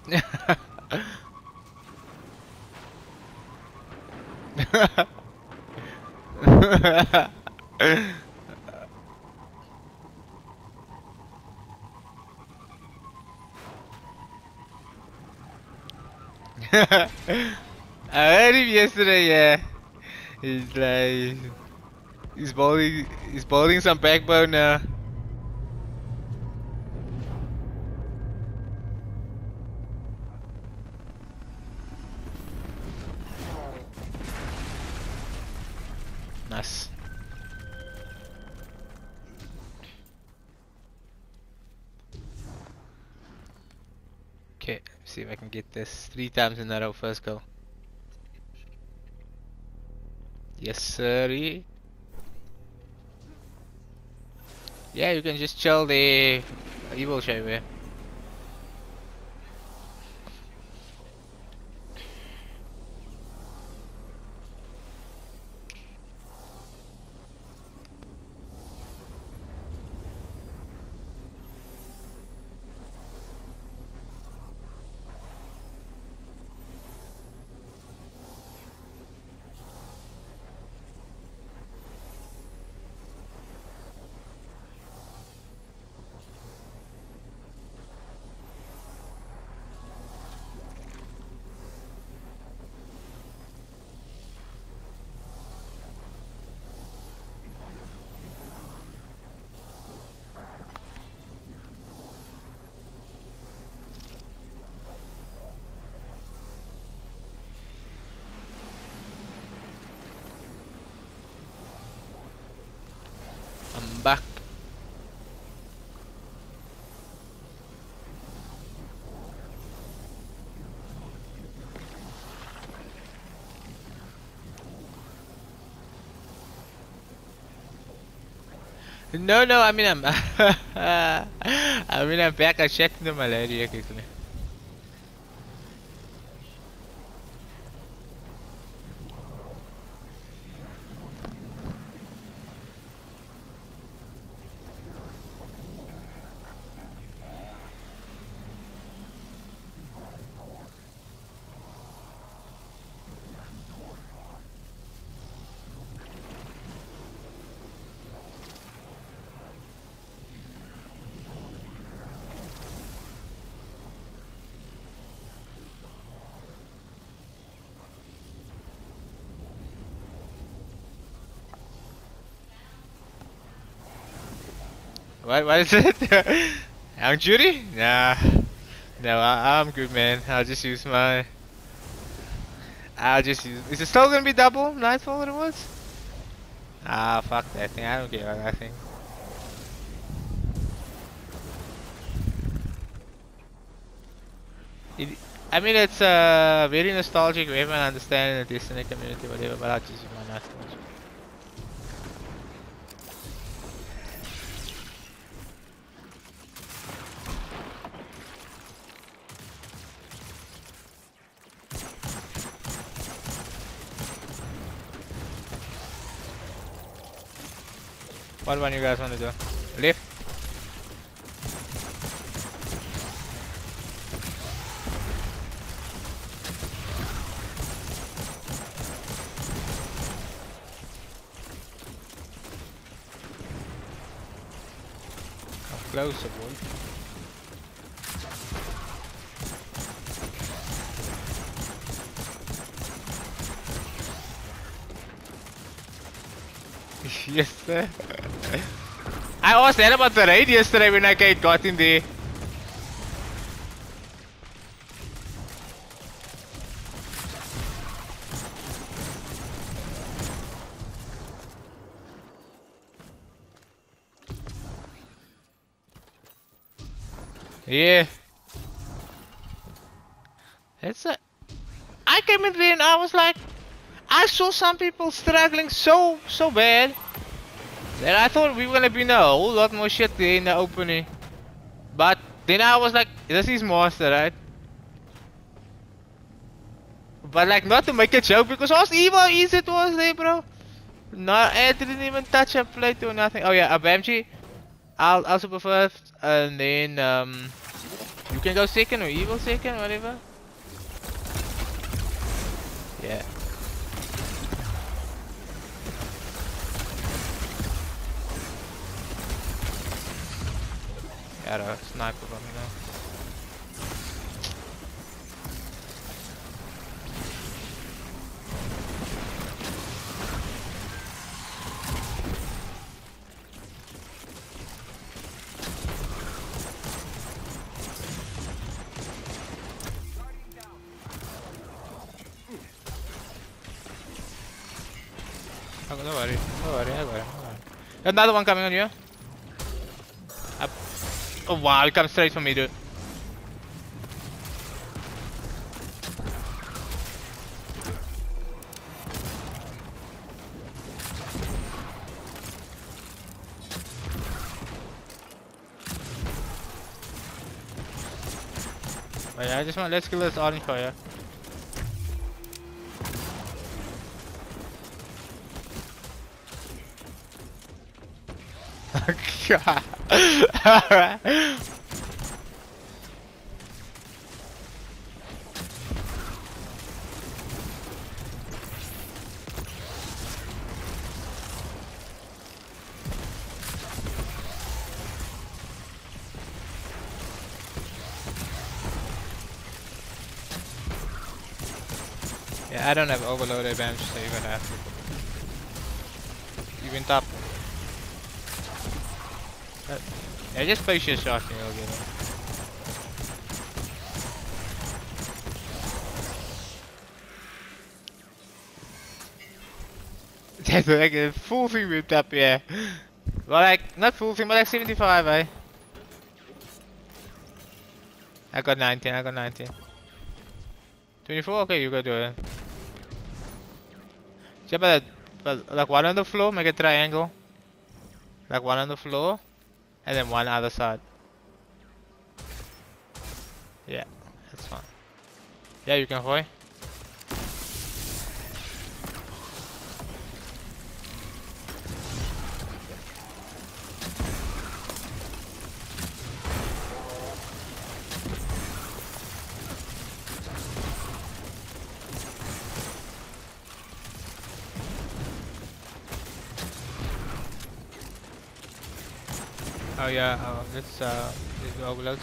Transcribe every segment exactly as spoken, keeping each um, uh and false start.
I heard him yesterday, yeah. He's like, he's building, he's building some backbone now. Nice. Okay, see if I can get this three times in a row. First go. Yes, sir. Yeah, you can just chill there. He will show you. I'm back. No, no, I mean I'm I mean I'm back. I checked the malaria quickly. What, what is it? Young Judy? Nah. No, I, I'm good, man. I'll just use my... I'll just use... Is it still gonna be double Nightfall what it was? Ah, fuck that thing. I don't care about that thing. It, I mean, it's uh, very nostalgic. We haven't understand the Destiny community, whatever, but I'll just use my Nightfall. What one you guys want to do? Lift? Come closer, boy. Yes, sir. I was there about the raid yesterday when I got in there. Yeah. It's a... I came in there and I was like... I saw some people struggling so, so bad. Then I thought we were gonna be in a whole lot more shit there in the opening. But then I was like, this is Monster, right? But like, not to make a joke, because how evil easy it was there, bro. No, I didn't even touch a plate or nothing. Oh yeah, a Bamchi. I'll, I'll super first, and then, um... You can go second or evil second, whatever. Yeah. Got a sniper on me now. Oh, don't worry, don't worry, don't worry. Got another one coming on you. Up. Oh wow, he comes straight for me, dude. Oh yeah, I just want let's kill this orange fire. God. Alright. Yeah, I don't have overload advantage, so you're gonna have to. You went up. Uh, yeah, just place your shot and you'll get it. That's like a full thing ripped up, yeah. Well, like, not full thing, but like seventy-five, eh? I got nineteen, I got nineteen. twenty-four? Okay, you go do it. Yeah, but, but like one on the floor, make a triangle. Like one on the floor, and then one other side. Yeah, that's fine. Yeah, you can hoy. Oh yeah, uh, let's uh, these overloads.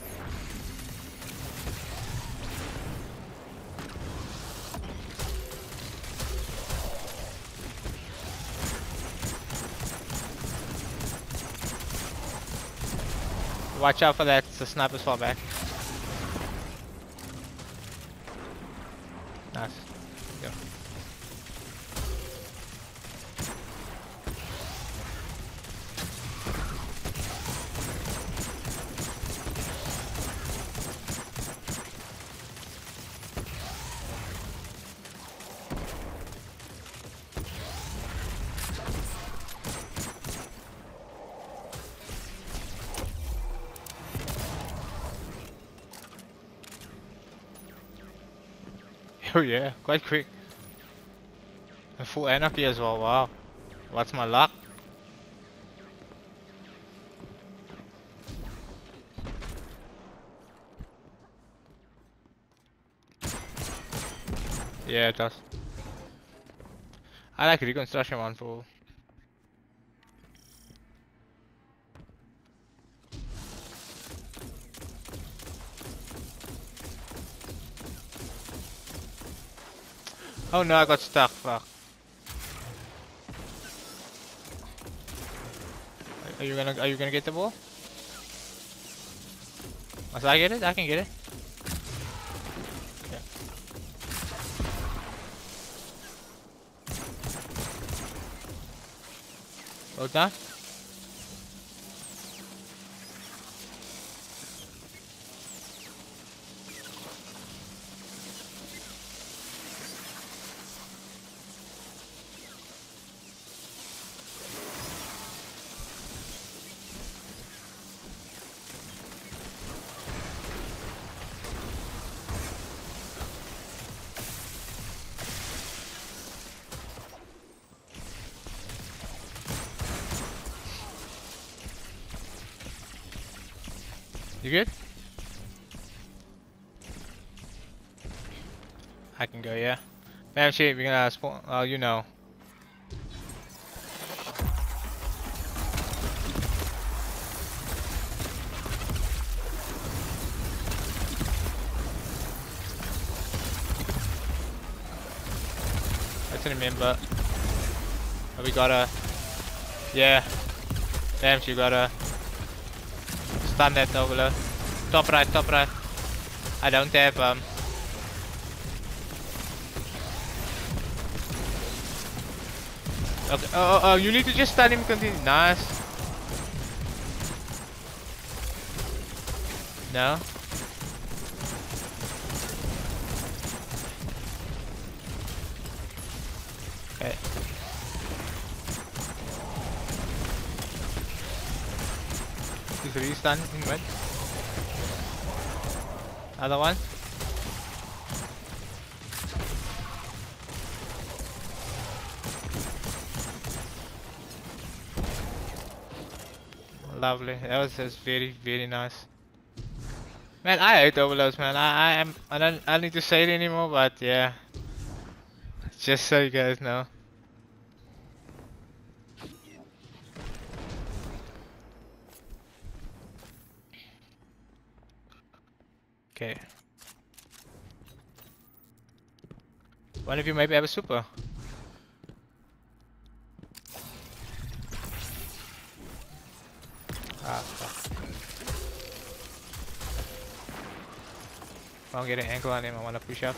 Watch out for that, the sniper's fall back. Nice. Go. Oh yeah, quite quick. And full anarchy as well, wow. What's my luck? Yeah, it does. I like reconstruction one full. Oh no, I got stuck, fuck. Are you gonna are you gonna get the ball? Must I get it? I can get it. Yeah. Well done. You good? go, yeah. Bam shit, we're gonna spawn. Oh, you know. Let's remember. Oh, we gotta. Yeah. Damn, she gotta. Stun that overload. Top right, top right. I don't have um. Okay. Oh, oh, oh, you need to just stun him. Continue. Nice. No. Okay. He's re-stun in mid. Other one. Lovely. That was just very, very nice. Man, I hate overloads, man. I, I am. I don't. I don't need to say it anymore, but yeah. Just so you guys know. Okay. One of you maybe have a super. Ah, fuck. I'll get an angle on him. I want to push up.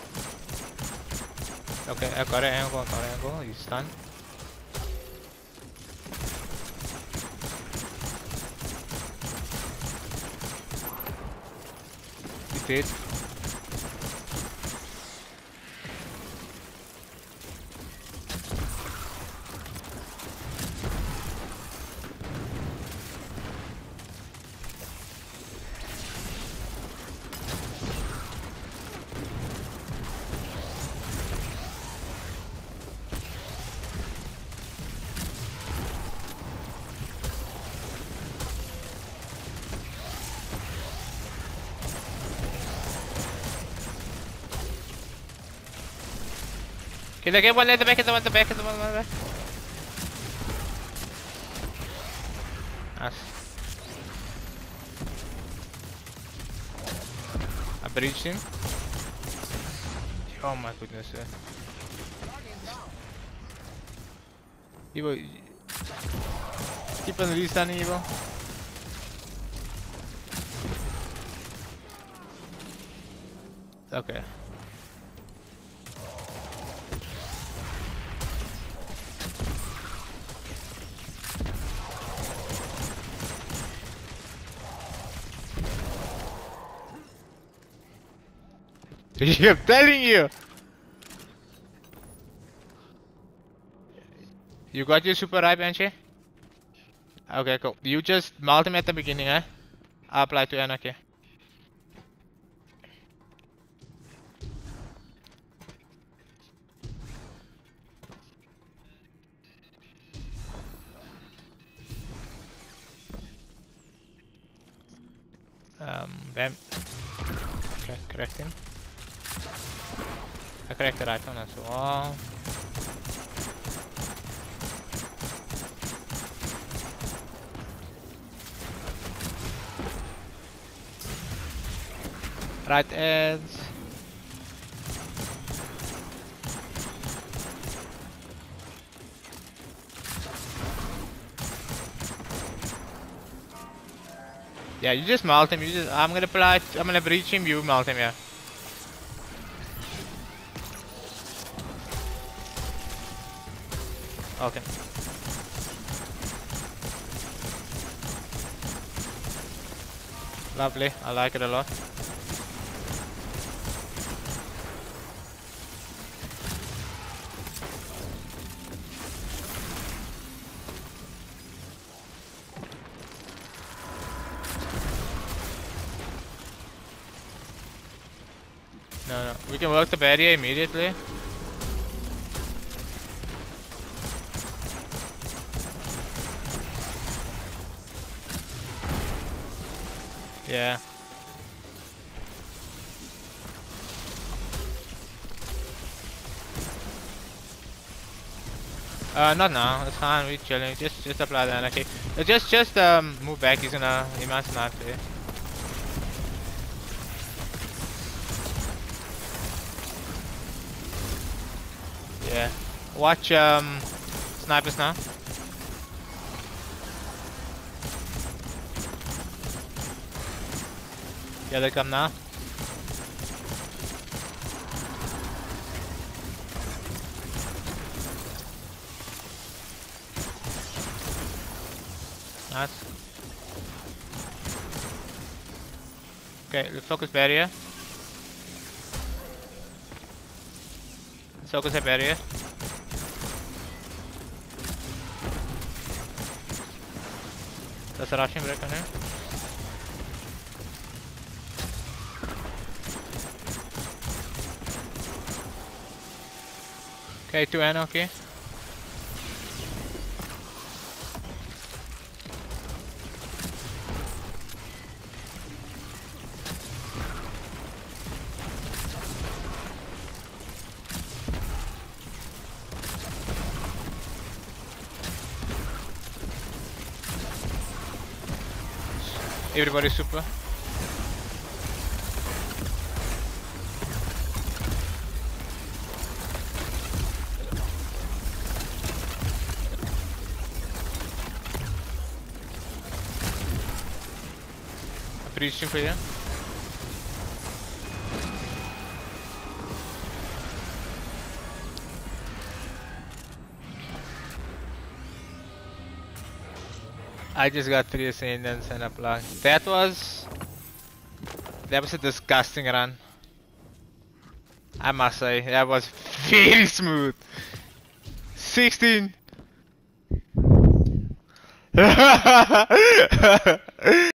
Okay, I got an angle. I got an angle. He's stunned. He's dead. Can I get one at the back, at the one at the back, at the one at the back? Nice. I breached him. Oh my goodness. Uh. Evo, keep on restunning Evo. Okay. I'm telling you. You got your super right, Banshee? Okay, cool. You just mult him at the beginning, eh? I'll apply to Anarchy. Um, Bam. Okay, correct him. I correct the right one as well. Right edge. Yeah, you just mult him. You just. I'm gonna apply. I'm gonna breach him. You mult him. Yeah. Okay. Lovely. I like it a lot. No, no. We can work the barrier immediately. Yeah. Uh, not now. It's fine. We're chilling. Just, just apply the anarchy. Uh, just, just um, move back. He's gonna. He must not play. Yeah. Watch um, snipers now. Yeah, they come now. Nice. Okay, let's focus barrier. Let's focus at barrier. That's a rushing break on him. Okay, two N, okay. Everybody super. Preaching for you. I just got three ascendants and a plug. That was... That was a disgusting run. I must say, that was very smooth. sixteen!